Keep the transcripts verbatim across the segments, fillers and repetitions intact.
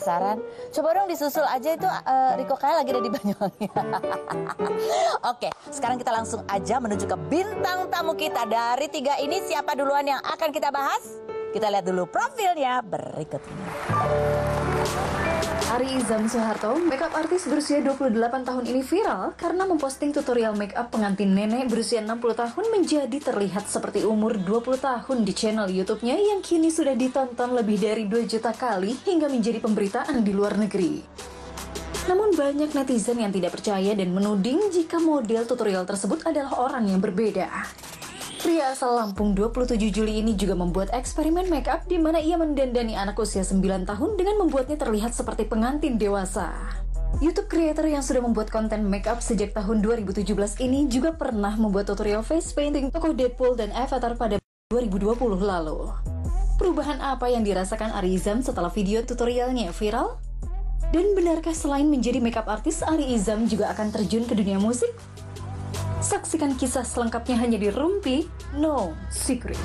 penasaran? Coba dong disusul aja itu uh, Rico Kaya lagi ada di Banyuwangi. Oke, sekarang kita langsung aja menuju ke bintang tamu kita. Dari tiga ini siapa duluan yang akan kita bahas? Kita lihat dulu profilnya berikut ini. Ari Izam Soeharto, makeup artis berusia dua puluh delapan tahun ini viral karena memposting tutorial makeup pengantin nenek berusia enam puluh tahun menjadi terlihat seperti umur dua puluh tahun di channel YouTube-nya yang kini sudah ditonton lebih dari dua juta kali hingga menjadi pemberitaan di luar negeri. Namun banyak netizen yang tidak percaya dan menuding jika model tutorial tersebut adalah orang yang berbeda. Pria asal Lampung dua puluh tujuh Juli ini juga membuat eksperimen makeup di mana ia mendandani anak usia sembilan tahun dengan membuatnya terlihat seperti pengantin dewasa. YouTube creator yang sudah membuat konten makeup sejak tahun dua ribu tujuh belas ini juga pernah membuat tutorial face painting tokoh Deadpool dan Avatar pada dua ribu dua puluh lalu. Perubahan apa yang dirasakan Ari Izam setelah video tutorialnya viral? Dan benarkah selain menjadi makeup artis, Ari Izam juga akan terjun ke dunia musik? Saksikan kisah selengkapnya hanya di Rumpi No Secret.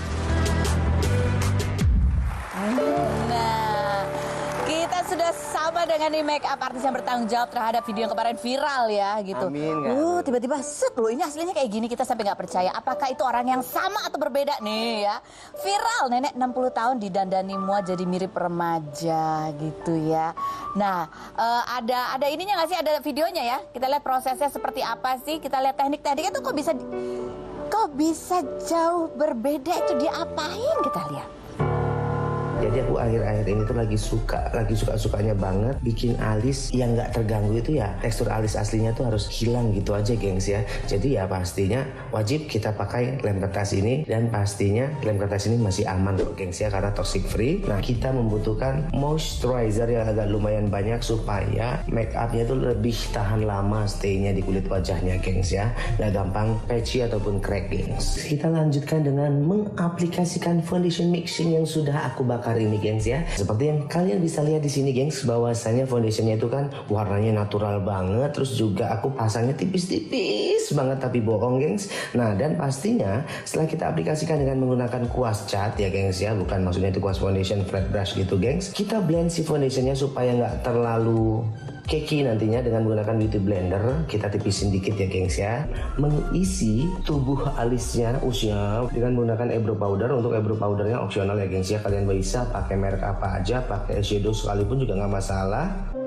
Nah, kita sudah sama dengan nih make up artis yang bertanggung jawab terhadap video yang kemarin viral ya gitu. Amin. Uh, tiba-tiba set loh, ini aslinya kayak gini, kita sampai nggak percaya. Apakah itu orang yang sama atau berbeda nih ya? Viral, nenek enam puluh tahun didandani mua jadi mirip remaja gitu ya. Nah, uh, ada ada ininya nggak sih? Ada videonya ya? Kita lihat prosesnya seperti apa sih? Kita lihat teknik-tekniknya tuh kok bisa kok bisa jauh berbeda, itu diapain? Kita lihat. Jadi aku akhir-akhir ini tuh lagi suka, lagi suka-sukanya banget bikin alis yang nggak terganggu itu ya. Tekstur alis aslinya tuh harus hilang gitu aja, gengs ya. Jadi ya pastinya wajib kita pakai lem kertas ini, dan pastinya lem kertas ini masih aman loh, gengs ya, karena toxic free. Nah, kita membutuhkan moisturizer yang agak lumayan banyak supaya make upnya tuh lebih tahan lama stay-nya di kulit wajahnya, gengs ya. Nggak gampang patchy ataupun crack, gengs. Kita lanjutkan dengan mengaplikasikan foundation mixing yang sudah aku bakar ini, gengs ya. Seperti yang kalian bisa lihat di sini, gengs, bahwasanya foundationnya itu kan warnanya natural banget, terus juga aku pasangnya tipis-tipis banget tapi bohong, gengs. Nah, dan pastinya setelah kita aplikasikan dengan menggunakan kuas cat ya, gengs ya, bukan maksudnya itu kuas foundation flat brush gitu, gengs. Kita blend si foundationnya supaya nggak terlalu keki nantinya dengan menggunakan beauty blender. Kita tipisin dikit ya, gengs ya. Mengisi tubuh alisnya usia dengan menggunakan eyebrow powder. Untuk eyebrow powdernya opsional ya, gengs ya. Kalian bisa pakai merek apa aja, pakai eyeshadow sekalipun juga nggak masalah.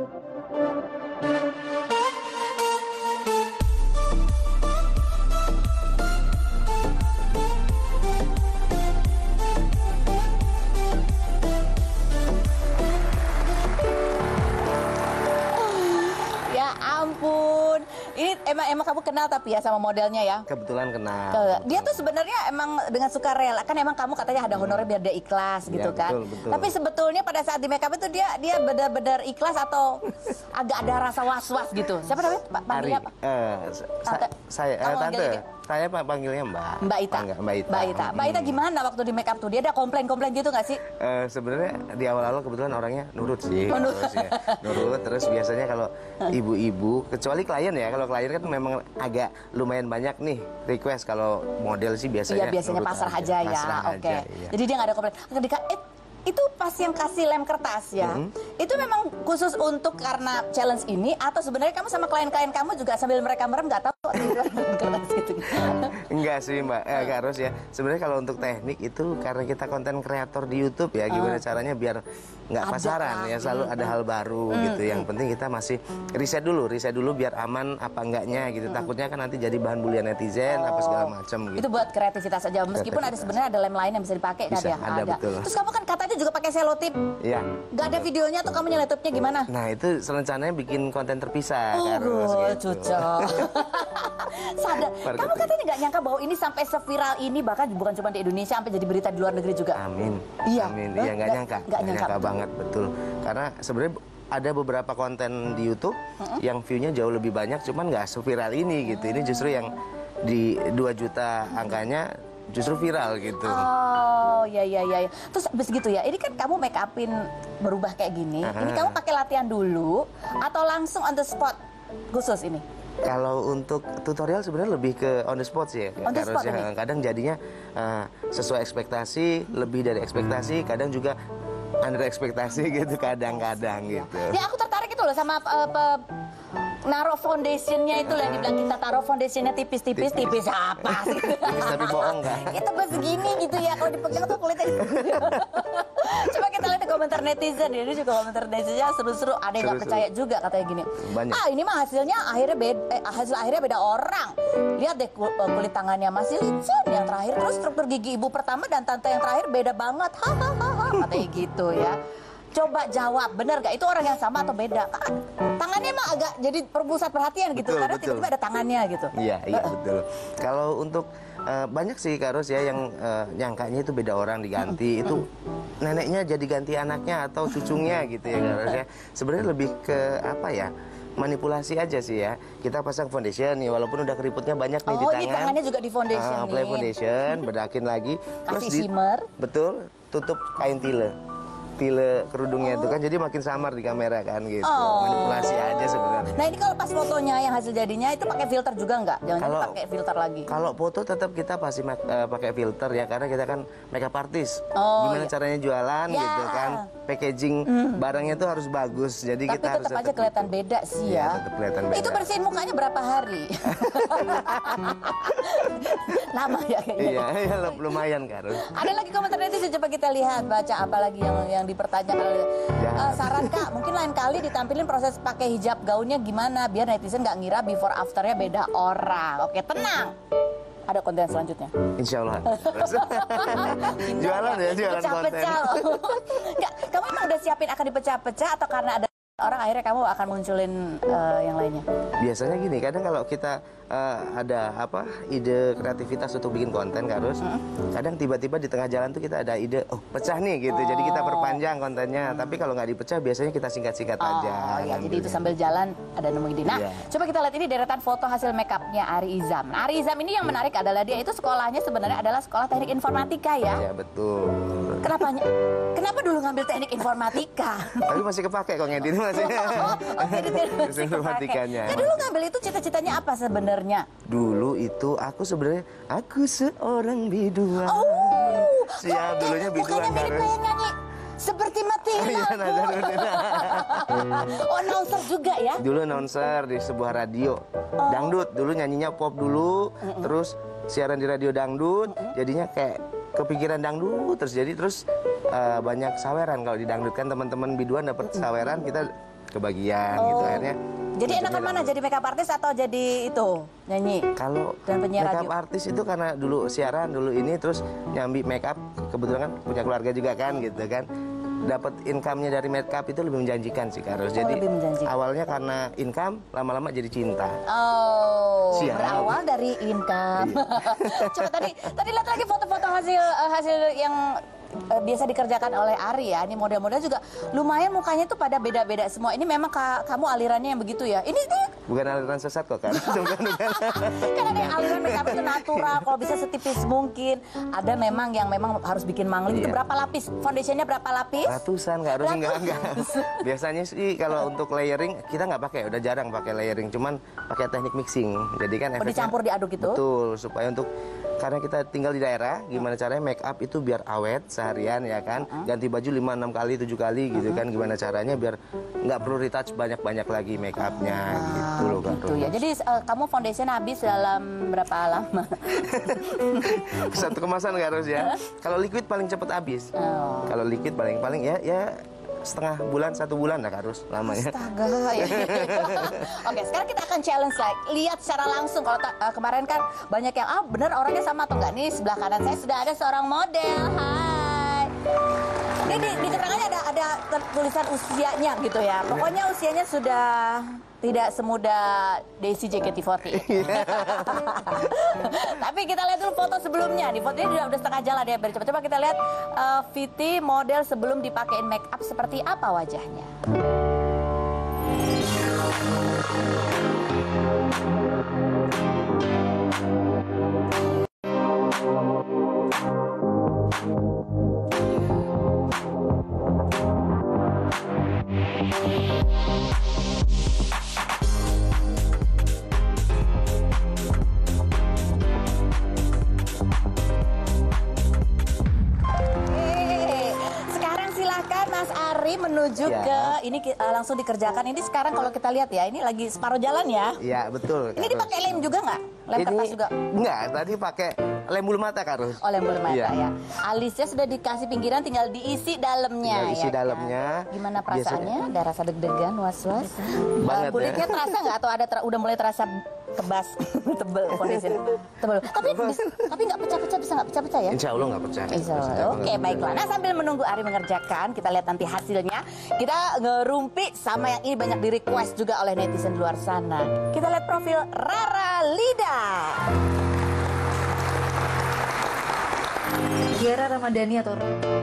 Ini emang emang kamu kenal tapi ya sama modelnya ya? Kebetulan kenal. Dia tuh sebenarnya emang dengan suka rela, kan emang kamu katanya ada honornya biar dia ikhlas gitu ya, kan? Betul, betul. Tapi sebetulnya pada saat di makeup itu dia dia benar-benar ikhlas atau agak ada rasa was-was gitu? Siapa namanya? Panggilnya apa? Uh, tante. Saya uh, tante. Saya panggilnya Mbak. Mbak Ita. Mbak Ita. Mbak Ita. Mbak Ita gimana waktu di makeup tuh? Dia ada komplain-komplain gitu nggak sih? Uh, Sebenarnya di awal-awal kebetulan orangnya nurut sih. Oh, nurut. Terus, ya. Nurut. Terus biasanya kalau ibu-ibu, kecuali klien ya, kalau klien kan memang agak lumayan banyak nih request. Kalau model sih biasanya. Iya, biasanya pasrah aja, aja ya. Oke. Okay. Iya. Jadi dia nggak ada komplain. Ketika eh, itu pas yang kasih lem kertas ya, mm-hmm. itu memang khusus untuk karena challenge ini, atau sebenarnya kamu sama klien-klien kamu juga sambil mereka merem nggak tahu kertas gitu? Enggak sih Mbak, eh, Kak Ros ya. Sebenarnya kalau untuk teknik itu karena kita konten kreator di YouTube ya, gimana uh. caranya biar nggak pasaran ya, selalu ada hal baru hmm. gitu. Yang penting kita masih riset dulu, riset dulu biar aman apa enggaknya gitu. Hmm. Takutnya kan nanti jadi bahan bulian netizen oh. apa segala macam gitu. Itu buat kreativitas aja. Meskipun kreativitas. Ada sebenarnya ada lem lain yang bisa dipakai kan ya? Ada, ada. Betul. Terus kamu kan katanya juga pakai selotip. Iya. Gak ada videonya tuh kamu nyelotipnya gimana? Nah, itu rencananya bikin konten terpisah. Oh, gitu. Cocok. Sadar. Kamu katanya nggak nyangka bahwa ini sampai seviral ini, bahkan bukan cuma di Indonesia, sampai jadi berita di luar negeri juga. Amin. Iya. Amin. Iya, nggak nyangka. Nggak nyangka, nyangka banget, betul. Karena sebenarnya ada beberapa konten di YouTube uh-huh. yang view-nya jauh lebih banyak, cuman nggak seviral ini gitu. Ini justru yang di dua juta angkanya justru viral gitu. Oh, ya ya ya. Terus habis gitu ya. Ini kan kamu make upin berubah kayak gini. Uh-huh. Ini kamu pakai latihan dulu atau langsung on the spot khusus ini? Kalau untuk tutorial sebenarnya lebih ke on the spot sih ya. On the spot ya. Kadang jadinya uh, sesuai ekspektasi, lebih dari ekspektasi, kadang juga under ekspektasi gitu kadang-kadang gitu. Ya aku tertarik itu loh sama uh, pe- naruh foundationnya itu lah, yang dibilang kita taruh foundationnya tipis-tipis, tipis apa sih? Tipis tapi bohong kan? Itu begini gitu ya, kalau dipegang tuh kulitnya. Coba kita lihat di komentar netizen, ini juga komentar netizennya seru-seru. Ada yang nggak Seru-seru. percaya juga katanya gini. Banyak. Ah ini mah hasilnya akhirnya beda, eh, hasil akhirnya beda orang. Lihat deh kul- eh, kulit tangannya masih licin yang terakhir, terus struktur gigi ibu pertama dan tante yang terakhir beda banget. Hahaha katanya gitu ya. Coba jawab, bener gak? Itu orang yang sama atau beda? Kan tangannya mah agak jadi perpusat perhatian gitu, Betul, karena betul. tiba-tiba ada tangannya gitu. Iya, iya betul. Kalau untuk eh, banyak sih Kak Ros ya yang eh, nyangkanya itu beda orang diganti, itu neneknya jadi ganti anaknya atau cucunya gitu ya Kak Ros ya. Sebenarnya lebih ke apa ya? Manipulasi aja sih ya. Kita pasang foundation nih, walaupun udah keriputnya banyak nih di Oh, tangan. ini tangannya juga di foundation Ah, apply nih. foundation, bedakin lagi. Kasih shimmer. Betul, tutup kain tile. Tile kerudungnya itu kan jadi makin samar di kamera kan gitu. Oh. Manipulasi aja sebenarnya. Nah ini kalau pas fotonya yang hasil jadinya itu pakai filter juga nggak? Jangan Kalau- pakai filter lagi. Kalau foto tetap kita pasti mak- eh, pakai filter ya karena kita kan makeup artist. Oh, Gimana iya. caranya jualan Ya. gitu kan. Packaging barangnya tuh harus bagus. Jadi Tapi kita harus tetap aja kelihatan gitu. beda sih Iya, ya. tetap kelihatan beda. Itu bersihin mukanya berapa hari? Lama ya kayaknya. Iya, iya lumayan kan. Ada lagi komentar netizen, coba kita lihat, baca apa lagi yang yang dipertanyakan. Ya. Eh, saran Kak, mungkin lain kali ditampilin proses pakai hijab gaunnya gimana biar netizen nggak ngira before afternya beda orang. Oke, tenang. Ada konten selanjutnya. Insya Allah. Jualan ya, jualan konten. Pecah-pecah loh. Nggak, kamu emang udah siapin akan dipecah-pecah atau karena ada orang akhirnya kamu akan munculin eh, yang lainnya? Biasanya gini, kadang kalau kita eh, ada apa ide kreativitas untuk bikin konten Karus, kadang tiba-tiba di tengah jalan tuh kita ada ide, oh pecah nih gitu, jadi kita perpanjang kontennya. Tapi kalau nggak dipecah, biasanya kita singkat-singkat Oh aja. ya, jadi itu ngambilnya. sambil jalan ada nemu ide. Nah, Iya. coba kita lihat ini deretan foto hasil makeupnya Ari Izam. Nah, Ari Izam ini yang menarik adalah dia itu sekolahnya sebenarnya adalah sekolah teknik informatika ya. Iya betul. Kenapa? Kenapa dulu ngambil teknik informatika? Tapi masih kepake kok ngedit masih. Oh, oh, jadi dia masih kepake. Informatikanya. Nah, dulu ngambil itu cita-citanya apa sebenarnya? Dulu itu aku sebenarnya aku seorang biduan. Oh, Siap, dulunya biduan bukannya mirip Karus. kayak nyanyi seperti mati Iya, lampu. Nazarudin. Oh, announcer juga ya? Dulu announcer di sebuah radio dangdut. Dulu nyanyinya pop dulu, terus siaran di radio dangdut. Jadinya kayak kepikiran dangdut terus jadi terus eh, banyak saweran kalau di dangdut kan teman-teman biduan dapat saweran kita kebagian gitu akhirnya. Jadi enakan mana, jadi makeup artist atau jadi itu nyanyi? Kalau Dan penyiar makeup radio. artis itu karena dulu siaran dulu ini terus nyambi makeup kebetulan kan punya keluarga juga kan gitu kan. Dapat income-nya dari makeup itu lebih menjanjikan sih Karus. Jadi lebih menjanjikan. awalnya karena income lama-lama jadi cinta. Oh, Siap. berawal dari income. Coba tadi tadi lihat lagi foto-foto hasil eh, hasil yang eh, biasa dikerjakan oleh Ari ya. Ini model-model juga lumayan mukanya tuh pada beda-beda semua. Ini memang ka- kamu alirannya yang begitu ya. Ini ini Bukan aliran sesat kok kan. Bukan, bukan. kan ada yang aliran makeup itu natural, kalau bisa setipis mungkin. Ada memang yang memang harus bikin mangling. Itu Iya. berapa lapis? Foundationnya berapa lapis? Ratusan nggak harus enggak enggak. Biasanya sih kalau untuk layering kita nggak pakai, udah jarang pakai layering, cuman pakai teknik mixing. Jadi kan Oh, efeknya dicampur diaduk gitu? Betul, supaya untuk karena kita tinggal di daerah, gimana caranya make up itu biar awet seharian ya kan. Ganti baju lima enam kali, tujuh kali gitu kan. Gimana caranya biar nggak perlu retouch banyak-banyak lagi make upnya gitu loh kan. Gitu ya. Jadi eh, kamu foundation habis dalam berapa lama? Satu kemasan nggak harus ya. Kalau liquid paling cepet habis. Oh. Kalau liquid paling-paling ya ya setengah bulan, satu bulan lah harus lamanya. Astaga. Ya. Oke, sekarang kita akan challenge lagi. Lihat secara langsung. Kalau ta- eh, kemarin kan banyak yang, ah bener orangnya sama atau enggak. Nih sebelah kanan saya sudah ada seorang model. Hai. Ini di, di keterangannya ada ada ter- tulisan usianya gitu ya. Pokoknya usianya sudah tidak semuda Daisy J K T empat puluh. Tapi kita lihat dulu foto sebelumnya. Di foto ini udah, udah setengah jalan ya. Coba-coba kita lihat uh, Viti model sebelum dipakein make up seperti apa wajahnya. Yeay. Sekarang silakan menuju Ya. ke ini ki- uh, langsung dikerjakan. Ini sekarang kalau kita lihat ya, ini lagi separuh jalan ya. Iya, betul. Ini Kak dipakai Ros. lem juga nggak? Lem Ini kertas juga? enggak, tadi pakai lem bulu mata Kak Ros. Oh, lem bulu mata Iya. ya. Alisnya sudah dikasih pinggiran, tinggal diisi dalamnya. Tinggal isi ya kan? dalamnya. Gimana perasaannya? Ada rasa deg-degan, was-was? Banget, Uh, kulitnya ya. terasa nggak atau ada ter- udah mulai terasa kebas, tebel kondisi tebel. Tapi bis- tapi nggak pecah-pecah, bisa nggak pecah-pecah ya? Insya Allah nggak pecah. Insya Allah. Pecah Oke, banget. baiklah. Nah, sambil menunggu Ari mengerjakan, kita lihat nanti hasilnya. Kita ngerumpi sama yang ini banyak di request juga oleh netizen di luar sana. Kita lihat profil Rara Lida. Tiara Ramadhani atau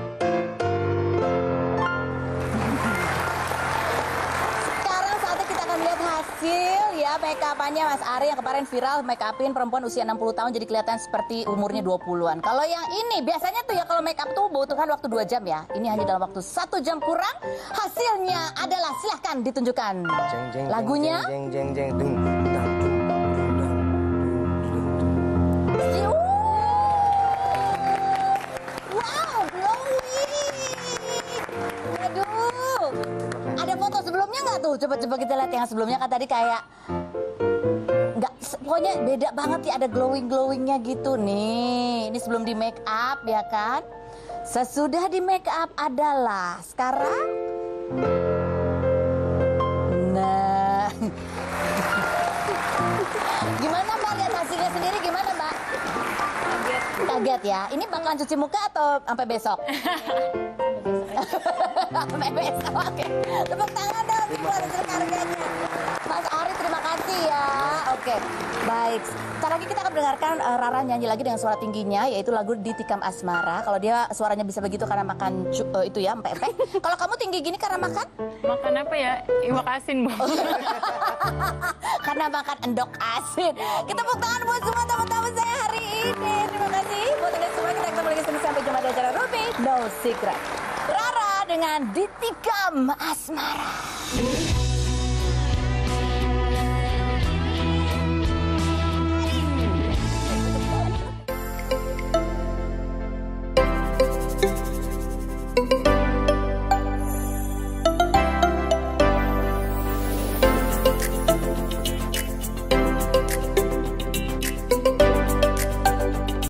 Sekarang saatnya kita akan melihat hasil ya make up-annya Mas Ari yang kemarin viral make upin perempuan usia enam puluh tahun jadi kelihatan seperti umurnya dua puluhan. Kalau yang ini biasanya tuh ya kalau make up tuh butuhkan waktu dua jam ya. Ini hanya dalam waktu satu jam kurang. Hasilnya adalah silahkan ditunjukkan. Jeng, jeng, Lagunya jeng jeng jeng jeng dung, dang, dung, dung, dung, dung, dung. Siu. Wow, glowing. Waduh. Ada foto sebelumnya nggak tuh? Coba-coba kita lihat yang sebelumnya kan tadi kayak nggak, pokoknya beda banget ya, ada glowing-glowingnya gitu nih. Ini sebelum di make up ya kan? Sesudah di make up adalah sekarang. Nah. Gimana Mbak lihat hasilnya sendiri gimana Mbak? Kaget. Kaget ya. Ini bakalan cuci muka atau sampai besok? Sampai besok. Oke. Tepuk tangan dong untuk hasil karyanya. Mas Ari terima kasih ya. Oke. Baik. Sebentar lagi kita akan mendengarkan uh, Rara nyanyi lagi dengan suara tingginya yaitu lagu Ditikam Asmara. Kalau dia suaranya bisa begitu karena makan cu- uh, itu ya empek-empek. Kalau kamu tinggi gini karena makan? Makan apa ya? Iwak asin, Bu. Karena makan endok asin. Kita tepuk tangan buat semua teman-teman saya hari ini. Terima kasih buat anda semua. Kita ketemu lagi Senin sampai Jumat di acara Rupi No Secret. Rara dengan Ditikam Asmara.